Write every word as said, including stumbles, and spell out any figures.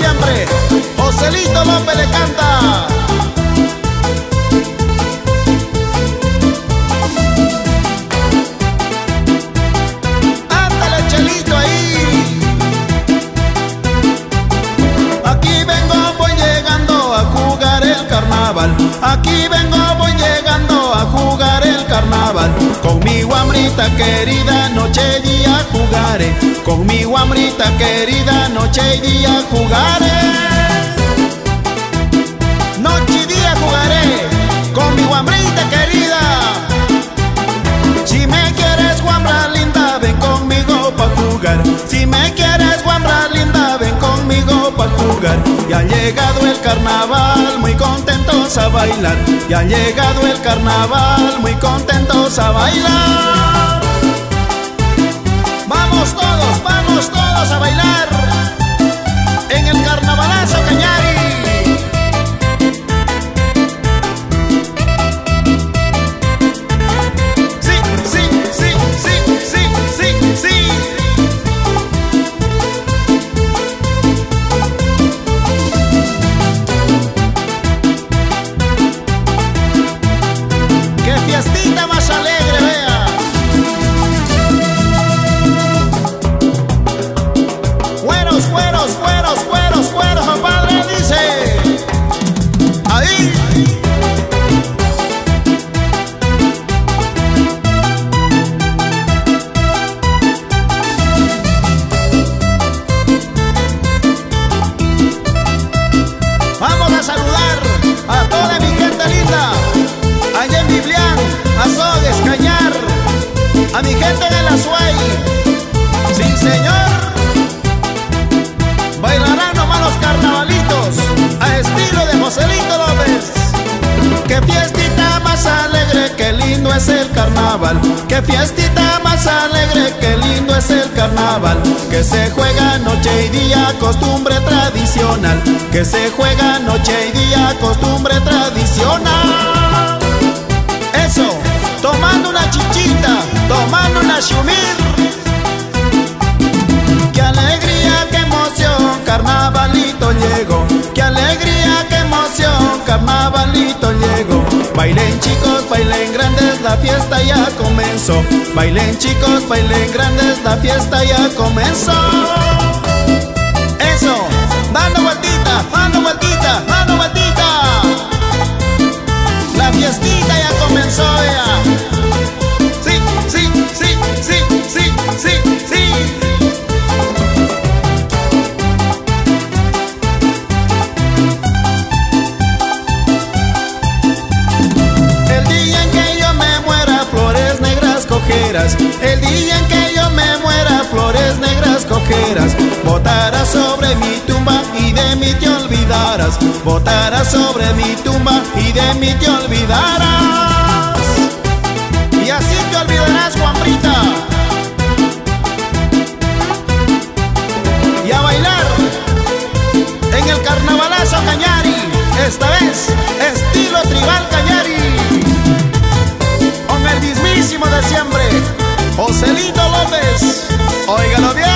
siempre, Joselito López le canta. Ándale, Chelito ahí. Aquí vengo, voy llegando a jugar el carnaval. Aquí vengo, voy llegando a jugar el carnaval. Con mi guambrita querida, noche y día jugaré. Con mi guambrita querida, noche y día jugaré. Noche y día jugaré con mi guambrita querida. Si me quieres guambra linda, ven conmigo pa' jugar. Si me quieres guambra linda, ven conmigo pa' jugar. Ya ha llegado el carnaval, muy contentos a bailar. Ya ha llegado el carnaval, muy contentos a bailar. Vamos todos, vamos todos a bailar en el carnavalazo Cañari. Sí, sí, sí, sí, sí, sí, sí. ¡Qué fiestita más alegre, vea! Cueros, cueros, cueros, cueros, cueros, compadre, dice. Ahí. Vamos a saludar a toda mi gente linda. Allá en Biblián, a Sogues, Cañar, a mi gente de la Suey. Sí, señor. Bailarán nomás los carnavalitos a estilo de Joselito López. Qué fiestita más alegre, qué lindo es el carnaval. Qué fiestita más alegre, qué lindo es el carnaval. Que se juega noche y día, costumbre tradicional. Que se juega noche y día, costumbre tradicional. Eso, tomando una chichita, tomando una chumir. Qué alegría, qué emoción, carnavalito llegó. Qué alegría, qué emoción, carnavalito llegó. Bailen chicos, bailen grandes, la fiesta ya comenzó. Bailen chicos, bailen grandes, la fiesta ya comenzó. Eso, dando vueltita, dando vueltita, dando vueltita. La fiestita ya comenzó ya. Sí, sí, sí, sí, sí, sí, sí. El día en que yo me muera, flores negras cogerás. El día en que yo me muera, flores negras cogerás. Botarás sobre mi tumba y de mí te olvidarás. Botarás sobre mi tumba y de mí te olvidarás. Y así te olvidarás, guambrita. Y a bailar en el carnavalazo Cañari. Esta vez, estilo tribal Cañari. Con el mismísimo de siempre, Joselito López. Óigalo bien.